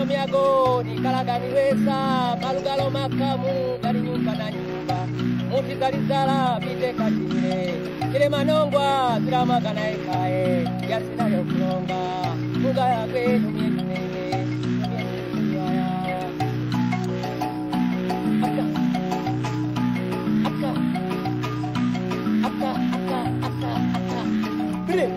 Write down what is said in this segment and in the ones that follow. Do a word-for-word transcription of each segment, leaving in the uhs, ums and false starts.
miago ni kalaga niweza malugalo makamu gari nyumba na nyumba muti zalizala bide katire kile manongwa zila magana ekae yasina yokulonga munga yake tumyetunenge aka aka aka aka aka aka bile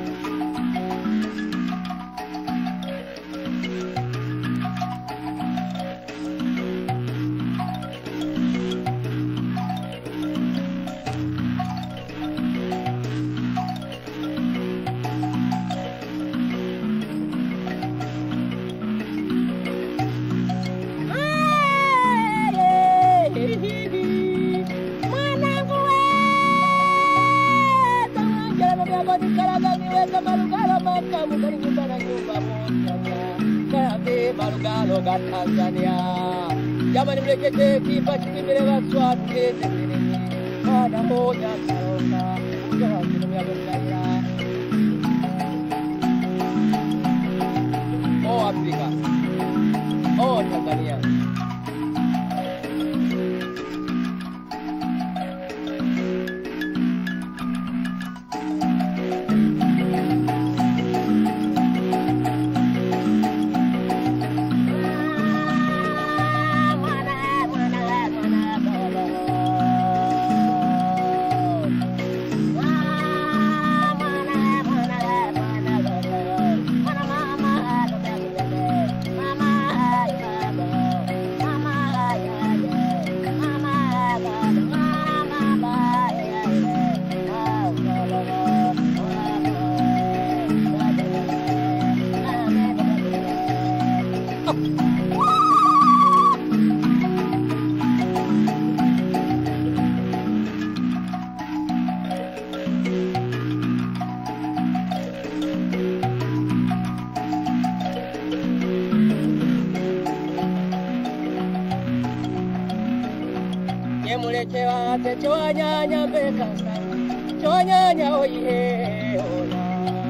Tanzania jamani mlekete kipa chimile waswatu kete nini ada moja karonga jawa kinomia bendera oh Afrika oh Tanzania Mulechewa te choanya nya beka choanya nya oye ola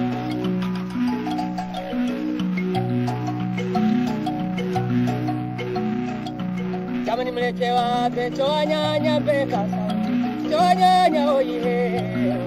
jamani mulechewa te choanya nya beka choanya nya oye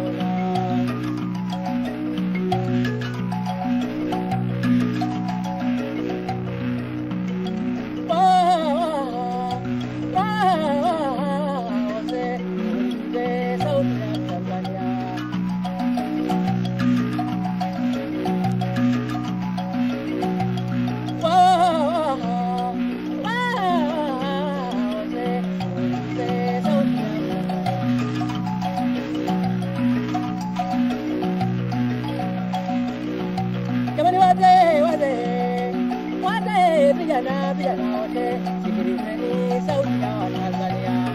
Vijana vijana wote sikilizeni sauti ya Watanzania.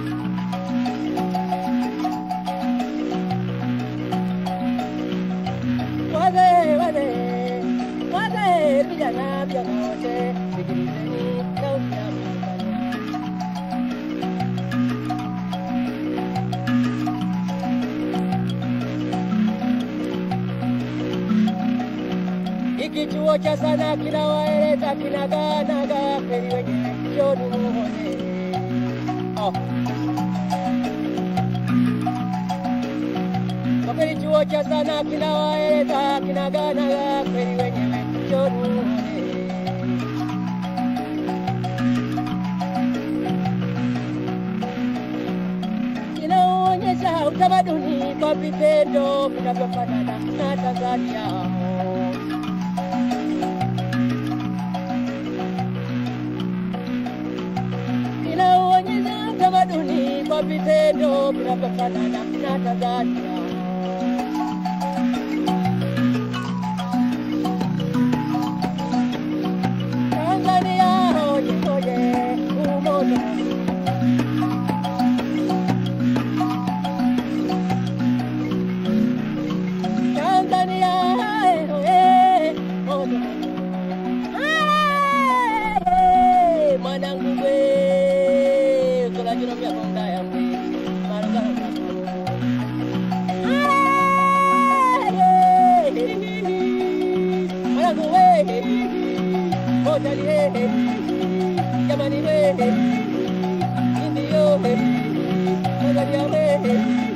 Wazee wazee wazee vijana vijana wote sikilizeni sauti ya Watanzania. Iki chuo cha sanaa kinawaeleza kinaganaga kweli wenyewe njoni muone. Oh. Kwa kweli chuo cha sanaa kinawaeleza kinaganaga kweli wenyewe njoni muone. Kinaonyesha utamaduni kwa vitendo vinavyofanana na Tanzania. Tamaduni kwa vitendo vinavyofanana na Tanzania. Tanzania oye oye umoja. Tanzania oye oye oye mwanangu we jino vya konda ya mwi maruga mkakuru mwanangu we moja lihe jamani we, Indio we, Tanzania we.